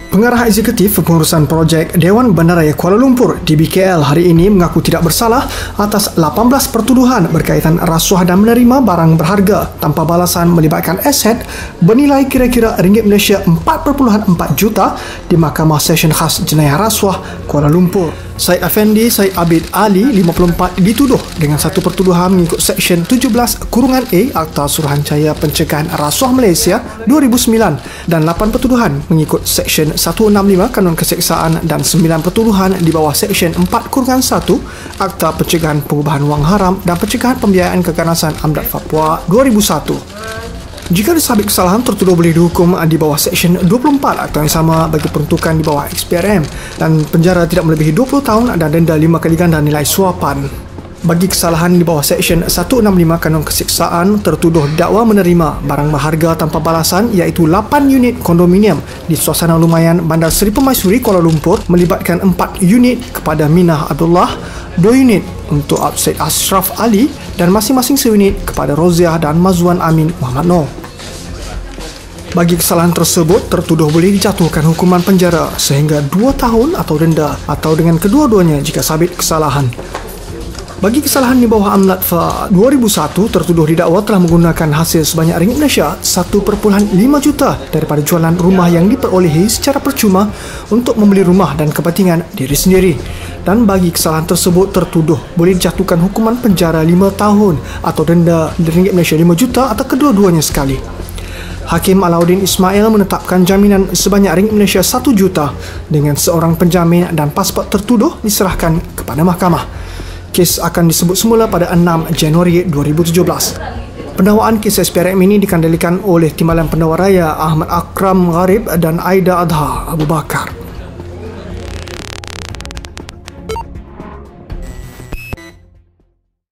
Pengarah Eksekutif Pengurusan Projek Dewan Bandaraya Kuala Lumpur DBKL hari ini mengaku tidak bersalah atas 18 pertuduhan berkaitan rasuah dan menerima barang berharga tanpa balasan melibatkan aset bernilai kira-kira ringgit Malaysia 4.4 juta di Mahkamah Session Khas Jenayah Rasuah Kuala Lumpur. Syed Effendi Syed Abid Ali 54 dituduh dengan satu pertuduhan mengikut Seksyen 17 Kurungan A Akta Suruhanjaya Pencegahan Rasuah Malaysia 2009 dan 8 pertuduhan mengikut Seksyen 165 Kanun Keseksaan dan 9 pertuduhan di bawah Seksyen 4 Kurungan 1 Akta Pencegahan Pengubahan Wang Haram dan Pencegahan Pembiayaan Keganasan Amdat Papua 2001. Jika disabit kesalahan, tertuduh boleh dihukum di bawah Seksyen 24 Akta yang sama bagi peruntukan di bawah XPRM dan penjara tidak melebihi 20 tahun dan denda 5 kali ganda nilai suapan. Bagi kesalahan di bawah Seksyen 165 Kanun Keseksaan, tertuduh dakwa menerima barang berharga tanpa balasan iaitu 8 unit kondominium di suasana lumayan Bandar Seri Permaisuri Kuala Lumpur melibatkan 4 unit kepada Minah Abdullah, 2 unit untuk Syed Ashraf Ali dan masing-masing seunit kepada Roziah dan Mazwan Amin Muhammad Noor. Bagi kesalahan tersebut, tertuduh boleh dijatuhkan hukuman penjara sehingga 2 tahun atau denda atau dengan kedua-duanya jika sabit kesalahan. Bagi kesalahan di bawah Amlat FA 2001, tertuduh didakwa telah menggunakan hasil sebanyak ringgit Malaysia 1.5 juta daripada jualan rumah yang diperolehi secara percuma untuk membeli rumah dan kepentingan diri sendiri. Dan bagi kesalahan tersebut, tertuduh boleh dijatuhkan hukuman penjara 5 tahun atau denda ringgit Malaysia 5 juta atau kedua-duanya sekali. Hakim Alauddin Ismail menetapkan jaminan sebanyak ringgit Malaysia 1 juta dengan seorang penjamin dan pasport tertuduh diserahkan kepada mahkamah. Kes akan disebut semula pada 6 Januari 2017. Pendakwaan kes SPRM ini dikendalikan oleh Timbalan Pendakwa Raya Ahmad Akram Gharib dan Aida Adha Abu Bakar.